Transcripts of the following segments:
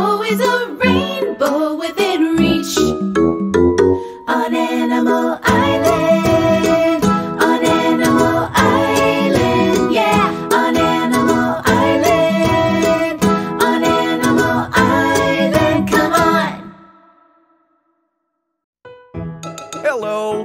always a rainbow within reach. On Animal Island, on Animal Island, yeah, on Animal Island, on Animal Island, come on. Hello.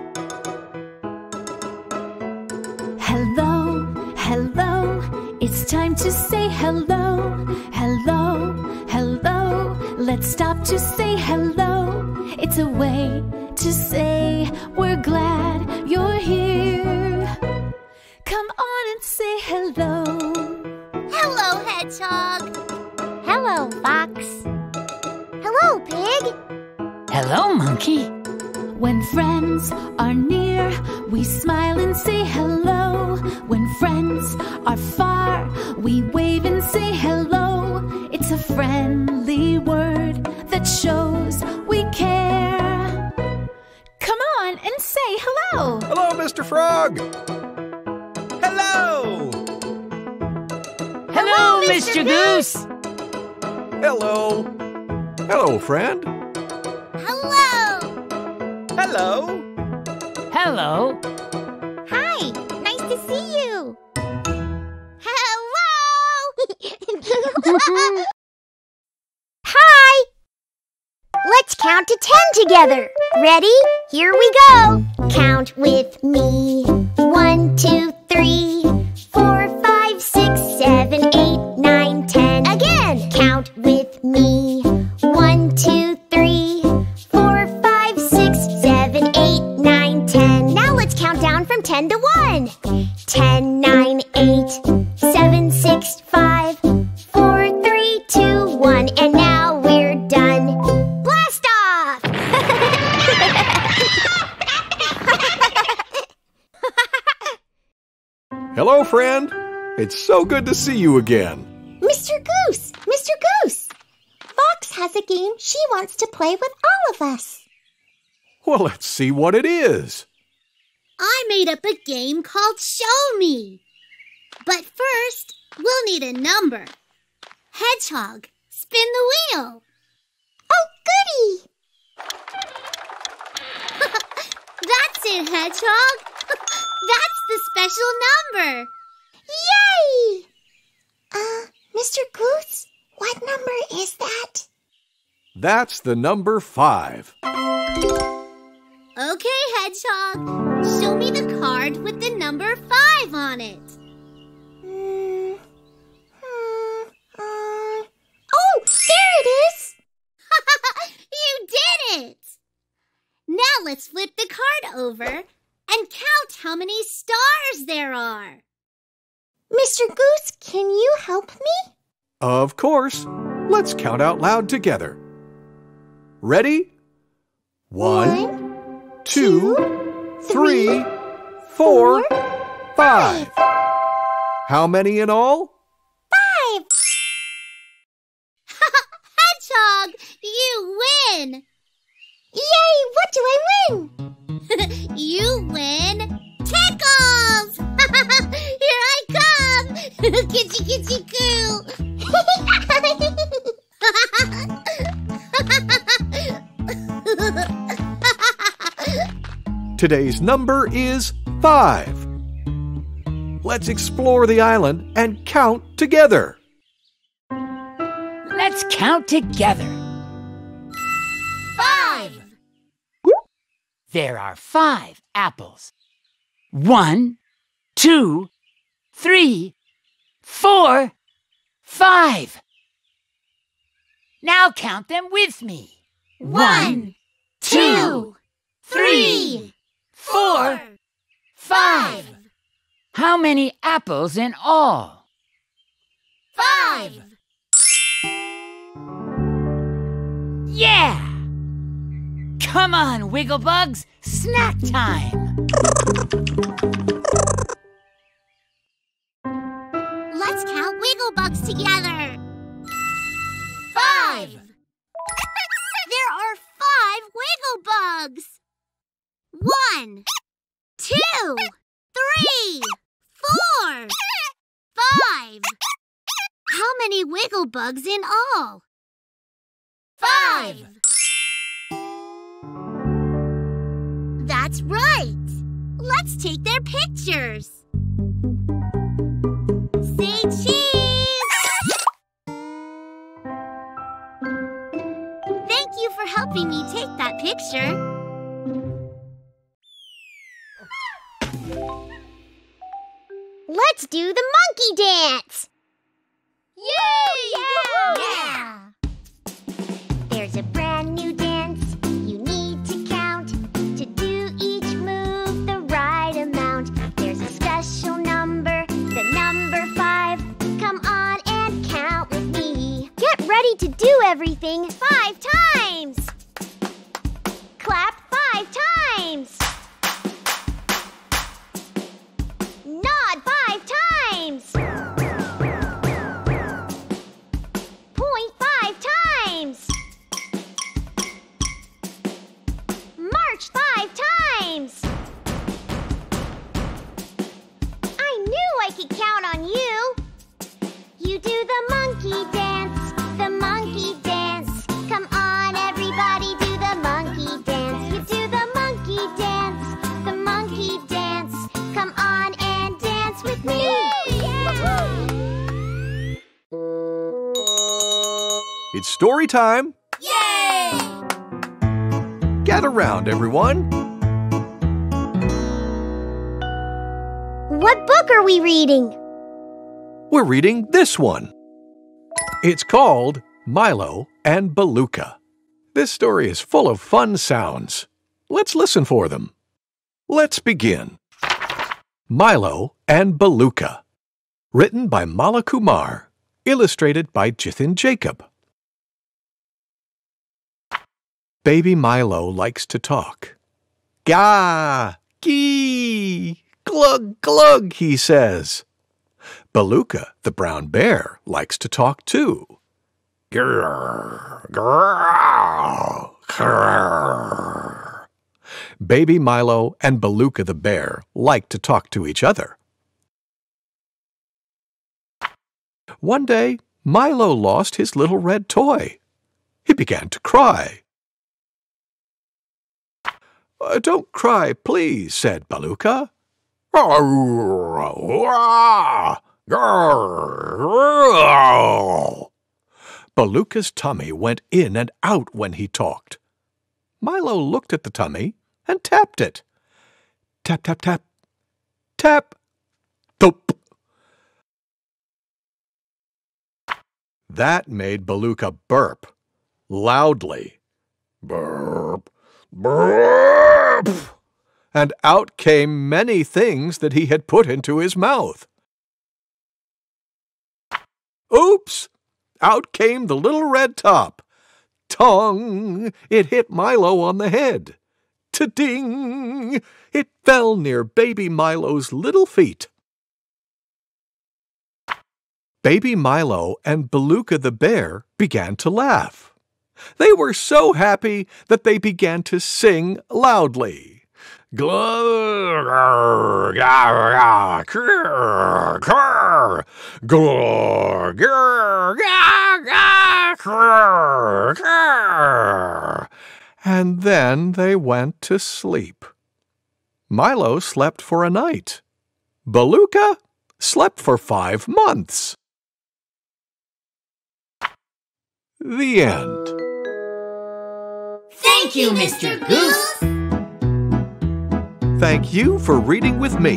Hello, hello, it's time to say hello. Hello, hello, let's stop to say hello. It's a way to say we're glad you're here. Come on and say hello. Hello, Hedgehog. Hello, Fox. Hello, Pig. Hello, Monkey. When friends are near, we smile and say hello. When friends are far, we wave and say hello. It's a friendly word that shows we care. Come on and say hello. Hello, Mr. Frog. Hello. Hello, Mr. Goose. Hello. Hello, friend. Hello. Hello. Hello. Hi, nice to see you. Hello. Hi. Let's count to 10 together. Ready? Here we go. Count with me. 1, 2, 3, 4, 5, 6, 7, 8, 9, 10. Again. Count with me. 1, 2, 3, 4, 5, 6, 7, 8, 9, 10. Now let's count down from 10 to 1. 10, 9, 8, 7, 6, 5, 4, 3, 2, 1. And now we're done. Blast off! Hello, friend. It's so good to see you again. Mr. Goose! Mr. Goose! Fox has a game she wants to play with all of us. Well, let's see what it is. I made up a game called Show Me. But first, we'll need a number. Hedgehog, spin the wheel. Oh, goody! That's it, Hedgehog. That's the special number. Yay! Mr. Goose, what number is that? That's the number 5. Okay, Hedgehog. Show me the card with the number 5 on it. Oh, there it is! You did it! Now let's flip the card over and count how many stars there are. Mr. Goose, can you help me? Of course. Let's count out loud together. Ready? 1, 2, 3, 4, 5. How many in all? 5. Hedgehog, you win! Yay! What do I win? You win tickles! Here I come! Kitty kitty coo! Today's number is 5. Let's explore the island and count together. Let's count together. 5. There are 5 apples. 1, 2, 3, 4, 5. Now count them with me. 1, 2, 3, 4, 5. How many apples in all? 5. Yeah! Come on, Wigglebugs, snack time! Let's count Wigglebugs together. 5. There are 5 Wigglebugs. 1, 2, 3, 4, 5. How many Wigglebugs in all? 5. That's right. Let's take their pictures. Say cheese! Thank you for helping me take that picture. Let's do the monkey dance! Yay! Yeah! There's a brand new dance you need to count to do each move the right amount. There's a special number, the number 5. Come on and count with me. Get ready to do everything 5 times. Clap 5 times. Nod 5 times. Point 5 times. March 5 times. I knew I could count on you. You do the monkey dance, the monkey dance. Come on, everybody, do the monkey dance. You do the monkey dance, the monkey dance. Come on and dance with me. It's story time. Yay! Gather round, everyone. What book are we reading? We're reading this one. It's called Milo and Beluga. This story is full of fun sounds. Let's listen for them. Let's begin. Milo and Beluga. Written by Mala Kumar. Illustrated by Jithin Jacob. Baby Milo likes to talk. Gah! Gee! Glug, glug, he says. Beluga, the brown bear, likes to talk too. Grrr, grrr, grrr. Baby Milo and Beluga the bear like to talk to each other. One day, Milo lost his little red toy. He began to cry. Don't cry, please, said Beluga. Beluga's tummy went in and out when he talked. Milo looked at the tummy and tapped it. Tap, tap, tap. Tap. Thump. That made Beluga burp loudly. Burp, burp. And out came many things that he had put into his mouth. Oops! Out came the little red top. Tong! It hit Milo on the head. Ta-ding! It fell near baby Milo's little feet. Baby Milo and Beluga the bear began to laugh. They were so happy that they began to sing loudly. Glug, grr, grr, grr, grr, glug, grr, grr, grr, grr. And then they went to sleep. Milo slept for a night. Beluga slept for 5 months. The end. Thank you, Mr. Goose. Thank you for reading with me.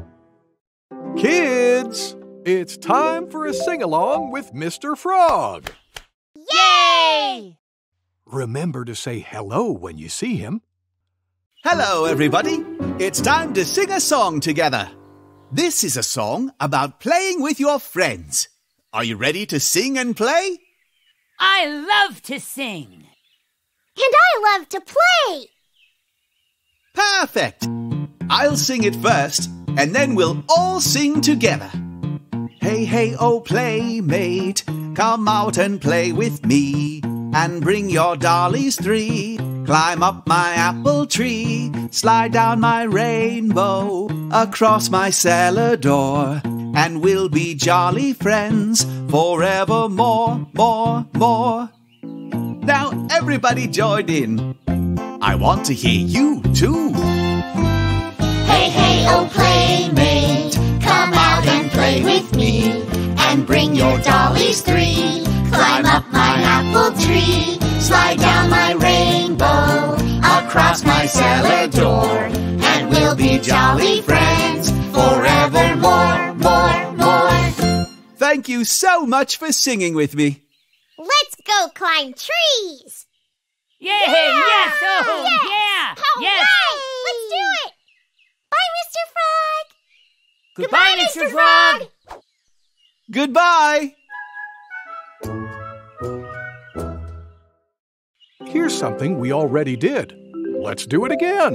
Kids, it's time for a sing-along with Mr. Frog. Yay! Remember to say hello when you see him. Hello, everybody. It's time to sing a song together. This is a song about playing with your friends. Are you ready to sing and play? I love to sing. And I love to play. Perfect. I'll sing it first, and then we'll all sing together. Hey, hey, oh, playmate, come out and play with me, and bring your dollies 3. Climb up my apple tree, slide down my rainbow, across my cellar door, and we'll be jolly friends forevermore, more, more. Now everybody join in. I want to hear you too. Hey, hey, oh playmate, come out and play with me. And bring your dollies 3. Climb up my apple tree. Slide down my rainbow across my cellar door. And we'll be jolly friends forevermore, more. Thank you so much for singing with me. Let's go climb trees. Yay! Yes! Oh, Yes! yeah! All Yes! right, let's do it. Bye, Mr. Frog. Goodbye, Mr. Frog! Goodbye. Here's something we already did. Let's do it again.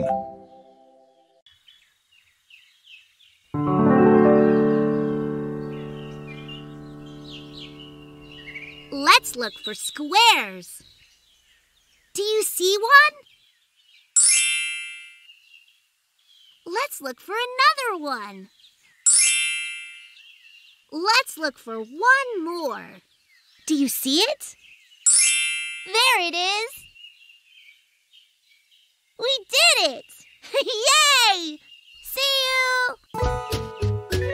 Let's look for squares. Do you see one? Let's look for another one. Let's look for one more. Do you see it? There it is. We did it! Yay! See you!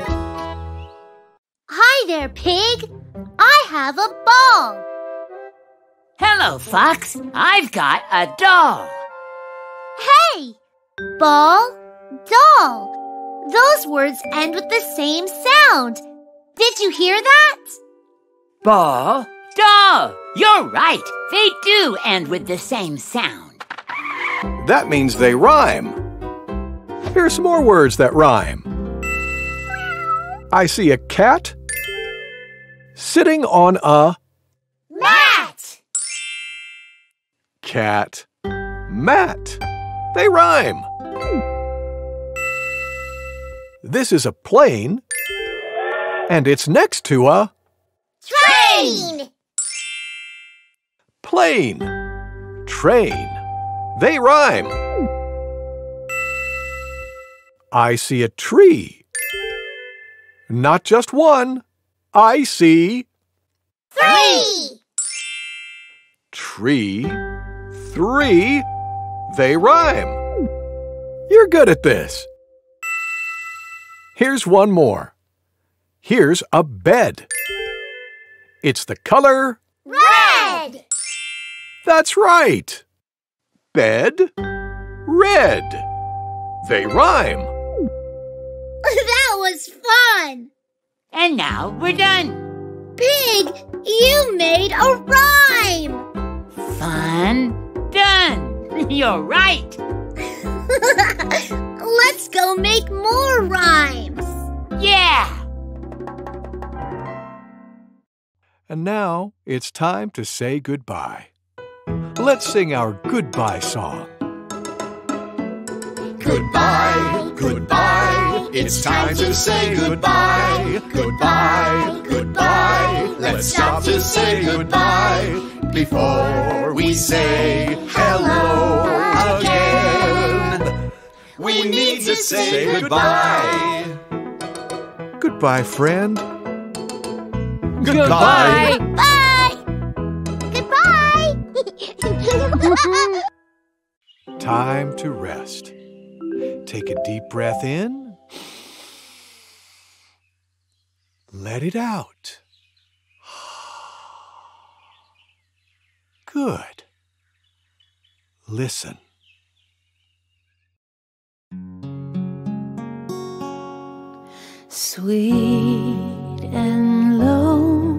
Hi there, Pig. I have a ball. Hello, Fox. I've got a doll. Hey! Ball, doll. Those words end with the same sound. Did you hear that? Ball, doll. You're right. They do end with the same sound. That means they rhyme. Here's some more words that rhyme. I see a cat sitting on a Mat! cat mat. They rhyme. This is a plane, and it's next to a Train! plane. Train. They rhyme. I see a tree. Not just one. I see 3! tree, 3. They rhyme. You're good at this. Here's one more. Here's a bed. It's the color. Red! That's right. Bed, red. They rhyme. That was fun! And now we're done. Pig, you made a rhyme! Fun done. You're right. Let's go make more rhymes! Yeah. And now it's time to say goodbye. Let's sing our goodbye song. Goodbye, goodbye. It's time to say goodbye. Goodbye, goodbye. Let's stop to say goodbye before we say hello again. We need to say goodbye. Goodbye, friend. Goodbye. Bye! Goodbye! Time to rest. Take a deep breath in. Let it out. Good. Listen. Sweet and low,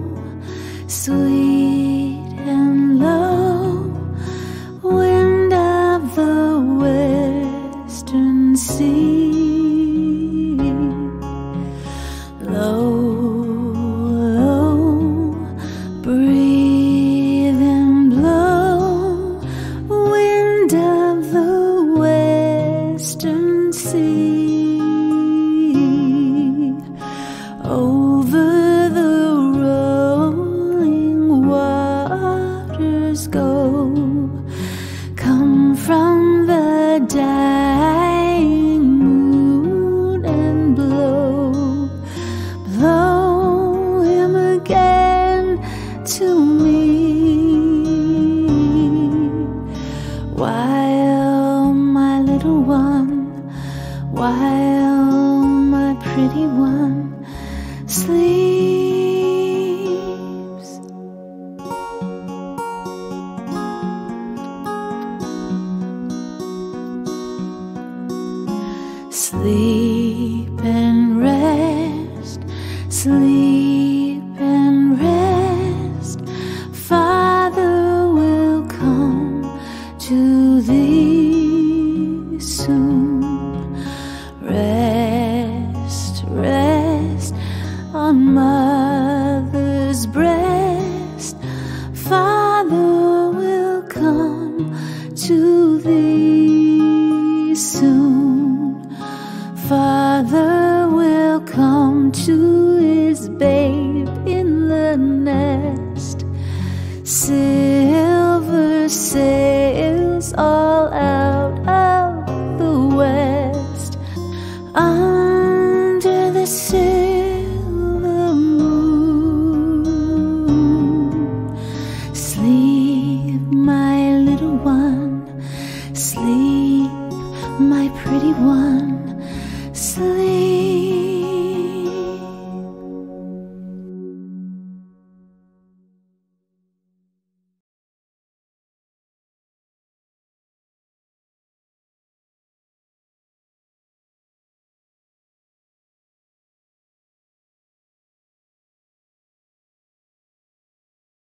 sweet and low, wind of the western sea. Low, low, breathe and blow, wind of the western sea. Over the rolling waters go, come from the dying moon and blow, blow him again to me. Sleep and rest, sleep and rest. Father will come to thee soon. Rest, rest on mother's breast. Father will come to thee soon. Father will come to his babe in the nest. Sit